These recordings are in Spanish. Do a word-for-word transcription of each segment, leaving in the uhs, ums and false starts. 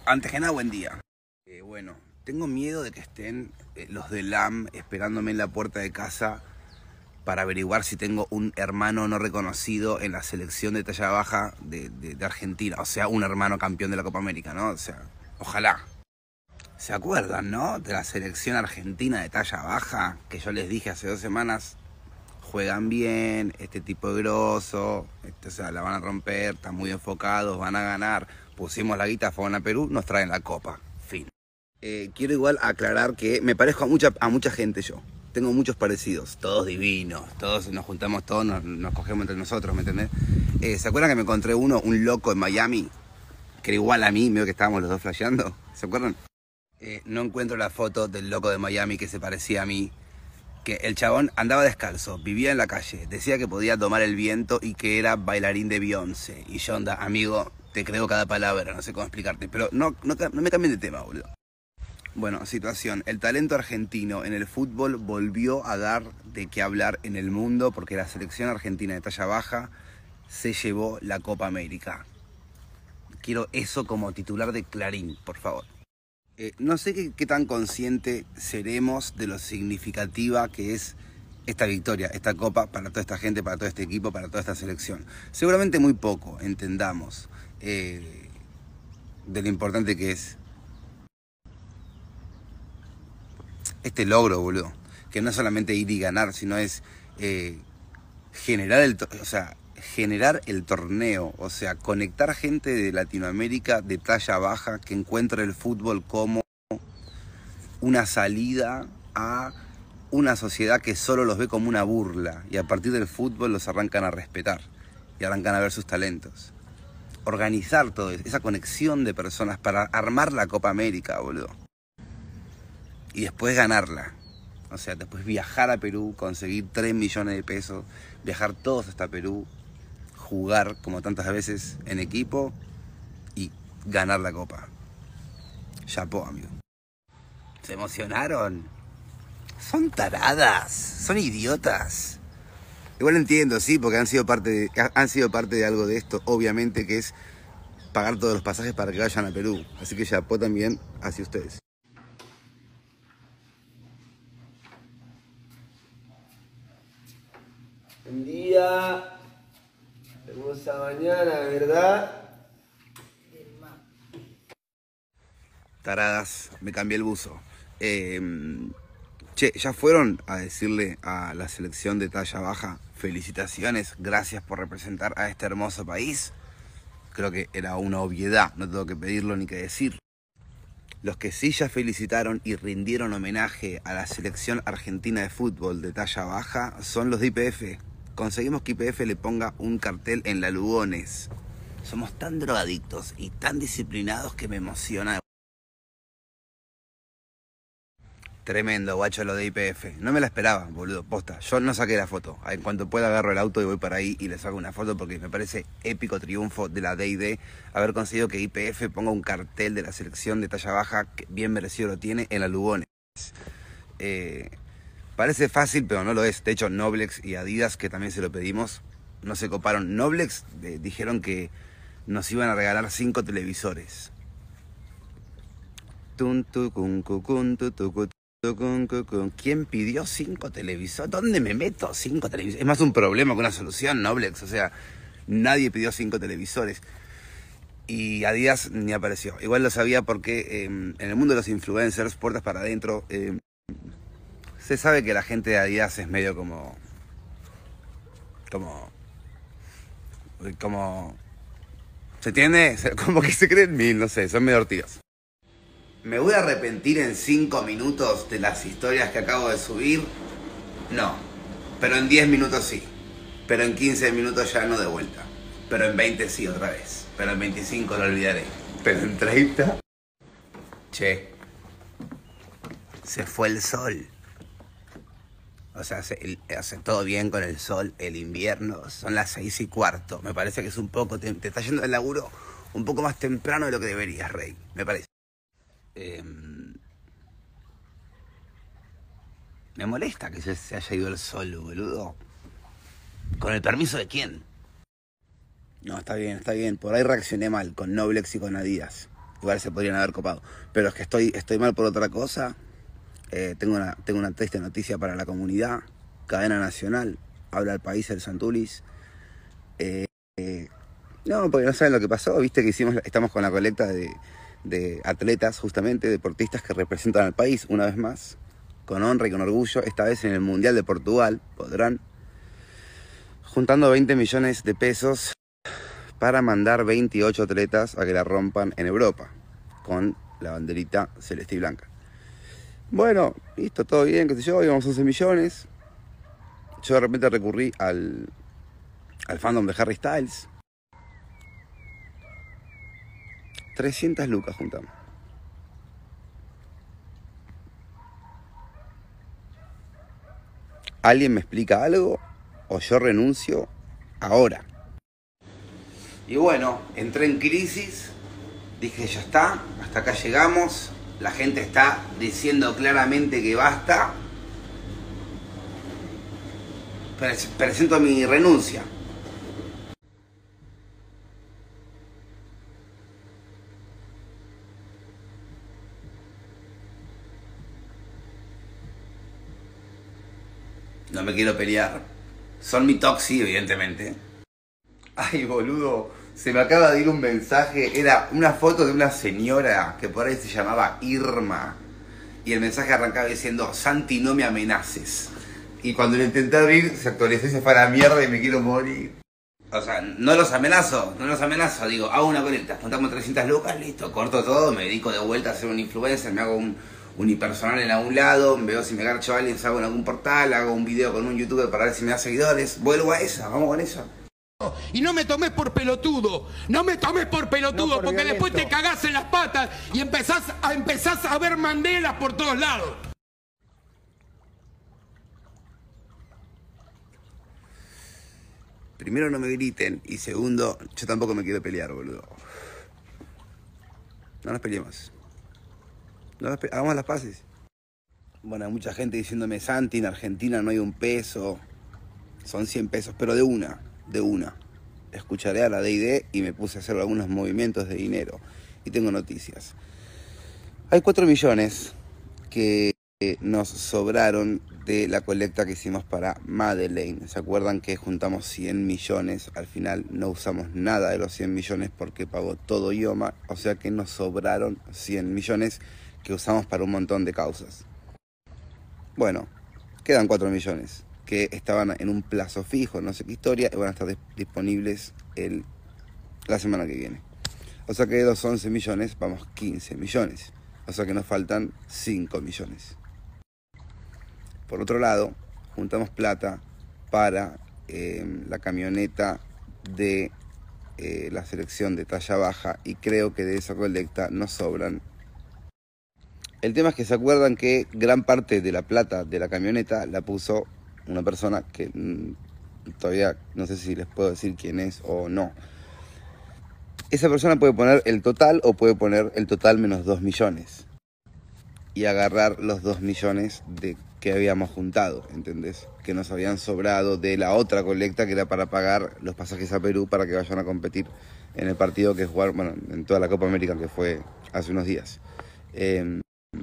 Antes que nada, buen día. Eh, bueno, tengo miedo de que estén eh, los de L A M esperándome en la puerta de casa para averiguar si tengo un hermano no reconocido en la selección de talla baja de, de, de Argentina. O sea, un hermano campeón de la Copa América, ¿no? O sea, ojalá. ¿Se acuerdan, no? De la selección argentina de talla baja, que yo les dije hace dos semanas, juegan bien, este tipo es grosso, este, o sea, la van a romper, están muy enfocados, van a ganar. Pusimos la guita, fueron a Perú, nos traen la copa. Fin. Eh, quiero igual aclarar que me parezco a mucha, a mucha gente yo. Tengo muchos parecidos, todos divinos, todos nos juntamos todos, nos, nos cogemos entre nosotros, ¿me entendés? Eh, ¿Se acuerdan que me encontré uno, un loco en Miami, que era igual a mí, medio que estábamos los dos flasheando? ¿Se acuerdan? Eh, no encuentro la foto del loco de Miami que se parecía a mí, que el chabón andaba descalzo, vivía en la calle, decía que podía tomar el viento y que era bailarín de Beyoncé. Y yo, onda, amigo, te creo cada palabra, no sé cómo explicarte, pero no, no, no me cambien de tema, boludo. Bueno, situación, el talento argentino en el fútbol volvió a dar de qué hablar en el mundo porque la selección argentina de talla baja se llevó la Copa América. Quiero eso como titular de Clarín, por favor. Eh, no sé qué, qué tan consciente seremos de lo significativa que es esta victoria, esta copa para toda esta gente, para todo este equipo, para toda esta selección. Seguramente muy poco entendamos eh, de lo importante que es este logro, boludo. Que no es solamente ir y ganar, sino es eh, generar el, o sea, generar el torneo, o sea, conectar gente de Latinoamérica de talla baja que encuentra el fútbol como una salida a una sociedad que solo los ve como una burla y a partir del fútbol los arrancan a respetar y arrancan a ver sus talentos. Organizar todo eso, esa conexión de personas para armar la Copa América, boludo. Y después ganarla. O sea, después viajar a Perú, conseguir tres millones de pesos, viajar todos hasta Perú, jugar como tantas veces en equipo y ganar la copa. Chapó, amigo. ¿Se emocionaron? Son taradas, son idiotas. Igual entiendo, sí, porque han sido parte de, han sido parte de algo de esto, obviamente, que es pagar todos los pasajes para que vayan a Perú. Así que chapó también hacia ustedes. Buen día, hermosa mañana, ¿verdad? Taradas, me cambié el buzo. Eh, che, ¿ya fueron a decirle a la selección de talla baja felicitaciones, gracias por representar a este hermoso país? Creo que era una obviedad, no tengo que pedirlo ni que decir. Los que sí ya felicitaron y rindieron homenaje a la selección argentina de fútbol de talla baja son los de I P F. Conseguimos que I P F le ponga un cartel en la Lugones. Somos tan drogadictos y tan disciplinados que me emociona. Tremendo, guacho, lo de I P F. No me la esperaba, boludo, posta. Yo no saqué la foto. En cuanto pueda agarro el auto y voy para ahí y le saco una foto porque me parece épico triunfo de la D y D haber conseguido que I P F ponga un cartel de la selección de talla baja, que bien merecido lo tiene, en la Lugones. Eh... Parece fácil, pero no lo es. De hecho, Noblex y Adidas, que también se lo pedimos, no se coparon. Noblex eh, dijeron que nos iban a regalar cinco televisores. ¿Quién pidió cinco televisores? ¿Dónde me meto cinco televisores? Es más un problema que una solución, Noblex. O sea, nadie pidió cinco televisores. Y Adidas ni apareció. Igual lo sabía porque eh, en el mundo de los influencers, puertas para adentro... Eh, se sabe que la gente de Adidas es medio como... Como... Como... ¿Se entiende? Como que se creen mil, no sé, son medio ortigas. ¿Me voy a arrepentir en cinco minutos de las historias que acabo de subir? No. Pero en diez minutos sí. Pero en quince minutos ya no de vuelta. Pero en veinte sí otra vez. Pero en veinticinco lo olvidaré. Pero en treinta... Che. Se fue el sol. O sea, hace, hace todo bien con el sol, el invierno, son las seis y cuarto. Me parece que es un poco, te, te está yendo el laburo un poco más temprano de lo que deberías, Rey, me parece. Eh, me molesta que se, se haya ido el sol, boludo. ¿Con el permiso de quién? No, está bien, está bien. Por ahí reaccioné mal con Noblex y con Adidas. igual se podrían haber copado. Pero es que estoy, estoy mal por otra cosa. Eh, tengo, una, tengo una triste noticia para la comunidad. Cadena nacional, habla el país, el Santulis. Eh, eh, no, porque no saben lo que pasó. Viste que hicimos, estamos con la colecta de, de atletas, justamente, deportistas que representan al país, una vez más, con honra y con orgullo. Esta vez en el Mundial de Portugal, podrán, juntando veinte millones de pesos para mandar veintiocho atletas a que la rompan en Europa, con la banderita celeste y blanca. Bueno, listo, todo bien, qué sé yo, íbamos once millones. Yo de repente recurrí al, al fandom de Harry Styles. trescientas lucas juntamos. ¿Alguien me explica algo? ¿O yo renuncio ahora? Y bueno, entré en crisis. Dije, ya está, hasta acá llegamos. La gente está diciendo claramente que basta. Presento mi renuncia. No me quiero pelear. Son mi toxi, evidentemente. Ay, boludo. Se me acaba de ir un mensaje. Era una foto de una señora que por ahí se llamaba Irma. Y el mensaje arrancaba diciendo, Santi, no me amenaces. Y cuando lo intenté abrir, se actualizó y se fue a la mierda y me quiero morir. O sea, no los amenazo, no los amenazo. Digo, hago una colecta, juntamos trescientas lucas, listo, corto todo, me dedico de vuelta a ser un influencer, me hago un unipersonal en algún lado, veo si me garcho a alguien, salgo en algún portal, hago un video con un youtuber para ver si me da seguidores. Vuelvo a esa, vamos con eso. Y no me tomes por pelotudo, no me tomes por pelotudo, no por porque violento. Después te cagás en las patas y empezás a, empezás a ver mandelas por todos lados. Primero, no me griten, y segundo, yo tampoco me quiero pelear, boludo. No nos peleemos. No nos pe Hagamos las paces. Bueno, hay mucha gente diciéndome, Santi, en Argentina no hay un peso. Son cien pesos, pero de una, de una. Escucharé a la D I D y me puse a hacer algunos movimientos de dinero. Y tengo noticias. Hay cuatro millones que nos sobraron de la colecta que hicimos para Madeleine. ¿Se acuerdan que juntamos cien millones? Al final no usamos nada de los cien millones porque pagó todo IOMA. O sea que nos sobraron cien millones que usamos para un montón de causas. Bueno, quedan cuatro millones que estaban en un plazo fijo, no sé qué historia, y van a estar disponibles el, la semana que viene. O sea que de los once millones vamos quince millones. O sea que nos faltan cinco millones. Por otro lado, juntamos plata para eh, la camioneta de eh, la selección de talla baja y creo que de esa colecta nos sobran. El tema es que se acuerdan que gran parte de la plata de la camioneta la puso una persona que mmm, todavía no sé si les puedo decir quién es o no. Esa persona puede poner el total o puede poner el total menos dos millones y agarrar los dos millones de que habíamos juntado, ¿entendés? Que nos habían sobrado de la otra colecta que era para pagar los pasajes a Perú para que vayan a competir en el partido que jugaron, bueno, en toda la Copa América que fue hace unos días. Eh,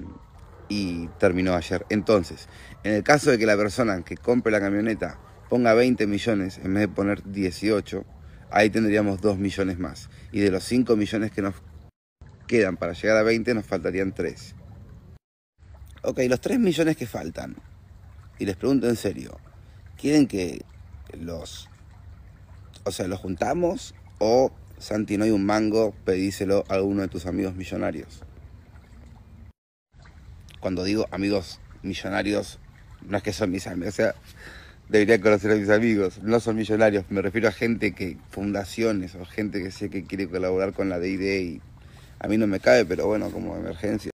y terminó ayer. Entonces, en el caso de que la persona que compre la camioneta ponga veinte millones en vez de poner dieciocho, ahí tendríamos dos millones más. Y de los cinco millones que nos quedan para llegar a veinte, nos faltarían tres. Ok, los tres millones que faltan, y les pregunto en serio, ¿quieren que los, o sea, los juntamos o, Santi, no hay un mango, pedíselo a alguno de tus amigos millonarios? Cuando digo amigos millonarios, no es que son mis amigos, o sea, debería conocer a mis amigos, no son millonarios, me refiero a gente que, fundaciones o gente que sé que quiere colaborar con la D I D y a mí no me cabe, pero bueno, como emergencia.